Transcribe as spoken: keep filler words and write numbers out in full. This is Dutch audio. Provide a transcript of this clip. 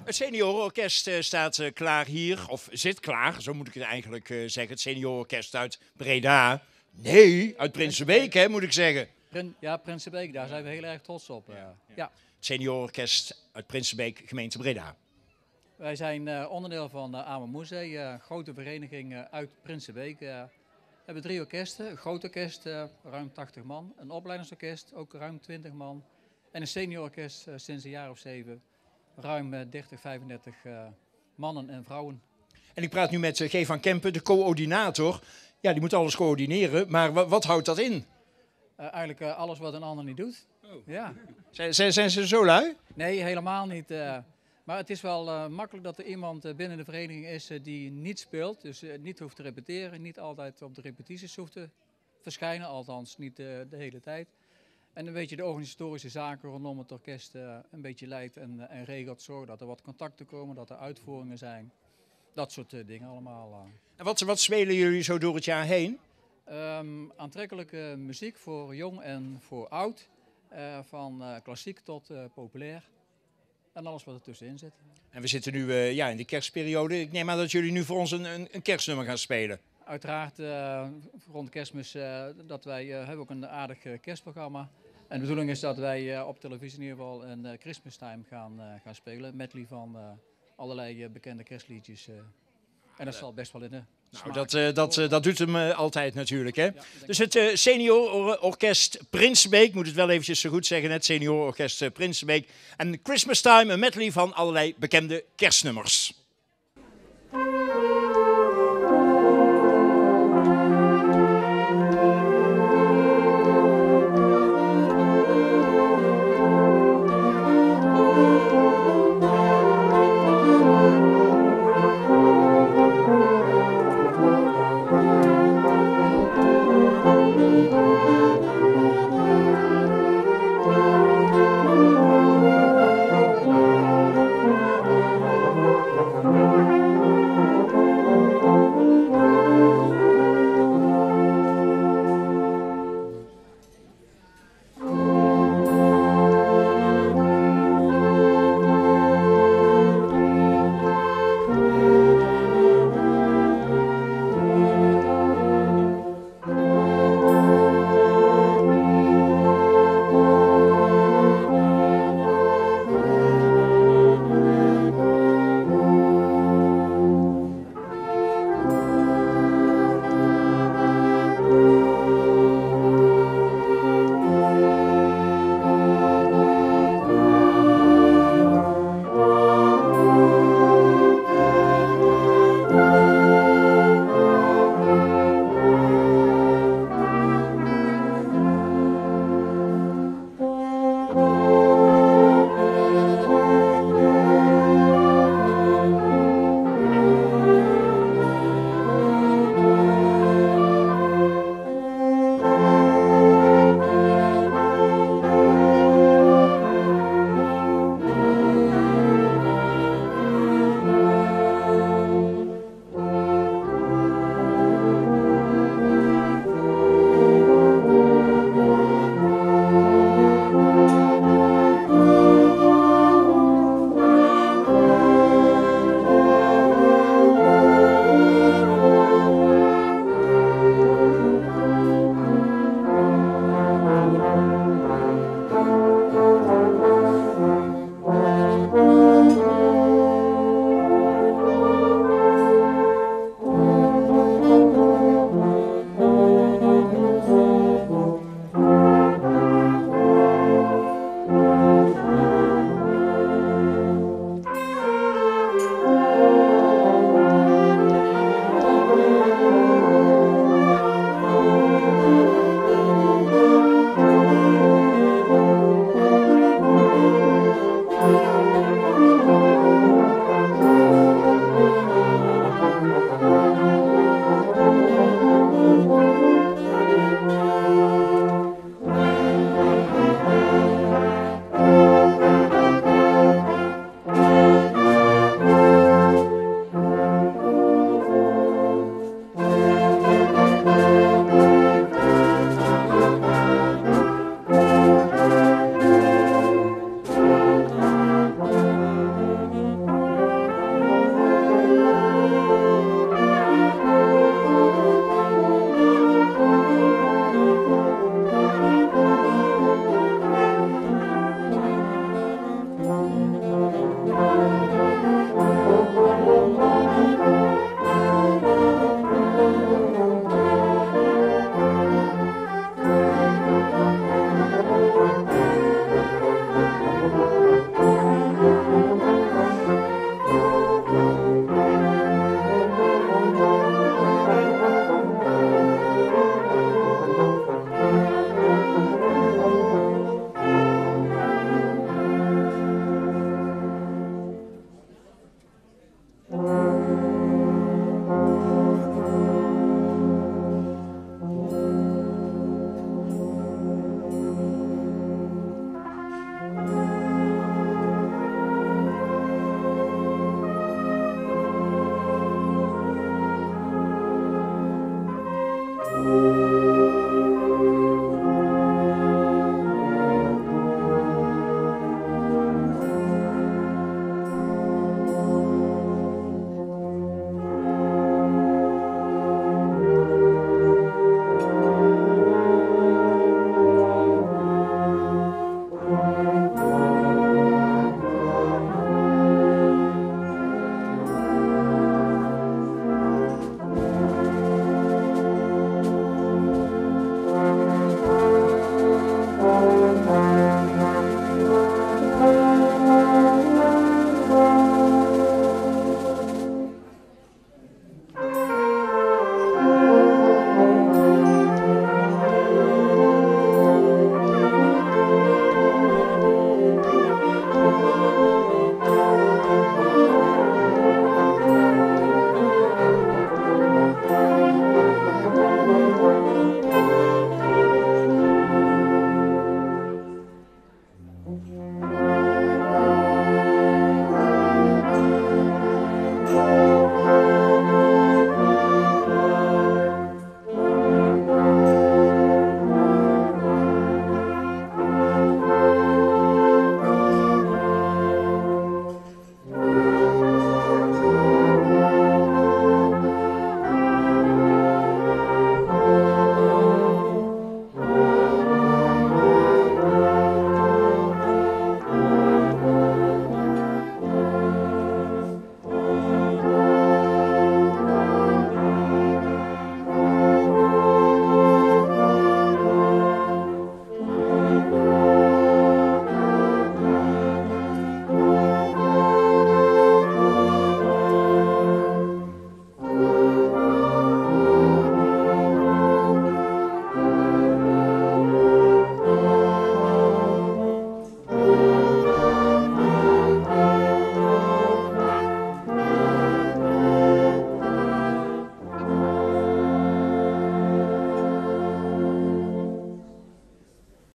Het seniorenorkest uh, staat uh, klaar hier, of zit klaar, zo moet ik het eigenlijk uh, zeggen. Het seniorenorkest uit Breda. Nee, uit Prinsenbeek, hè, moet ik zeggen. Prin ja, Prinsenbeek, daar zijn we heel erg trots op. Uh, ja. Ja. Het seniorenorkest uit Prinsenbeek, gemeente Breda. Wij zijn uh, onderdeel van uh, Amen Moezee, uh, een grote vereniging uh, uit Prinsenbeek. Uh, we hebben drie orkesten, een groot orkest, uh, ruim tachtig man. Een opleidingsorkest, ook ruim twintig man. En een seniororkest uh, sinds een jaar of zeven. Ruim uh, dertig, vijfendertig uh, mannen en vrouwen. En ik praat nu met uh, G. van Kempen, de coördinator. Ja, die moet alles coördineren, maar wat, wat houdt dat in? Uh, eigenlijk uh, alles wat een ander niet doet. Oh. Ja. Zijn, zijn, zijn ze zo lui? Nee, helemaal niet. Uh, maar het is wel uh, makkelijk dat er iemand uh, binnen de vereniging is uh, die niet speelt. Dus uh, niet hoeft te repeteren, niet altijd op de repetities hoeft te verschijnen. Althans, niet uh, de hele tijd. En een beetje de organisatorische zaken rondom het orkest uh, een beetje leidt en, uh, en regelt. Zorgen dat er wat contacten komen, dat er uitvoeringen zijn. Dat soort uh, dingen allemaal. Uh. En wat, wat spelen jullie zo door het jaar heen? Um, aantrekkelijke muziek voor jong en voor oud. Uh, van uh, klassiek tot uh, populair. En alles wat er tussenin zit. En we zitten nu uh, ja, in de kerstperiode. Ik neem aan dat jullie nu voor ons een, een, een kerstnummer gaan spelen. Uiteraard uh, rond kerstmis uh, dat wij uh, hebben ook een aardig uh, kerstprogramma. En de bedoeling is dat wij uh, op televisie in ieder geval een uh, Christmas Time gaan, uh, gaan spelen. Medley van uh, allerlei uh, bekende kerstliedjes. Uh. En dat zal best wel in de Nou, dat, uh, dat, uh, dat doet hem uh, altijd natuurlijk. Hè? Ja, dus het uh, seniorenorkest Prinsenbeek, moet het wel eventjes zo goed zeggen, het seniorenorkest uh, Prinsenbeek. En Christmas Time, een medley van allerlei bekende kerstnummers.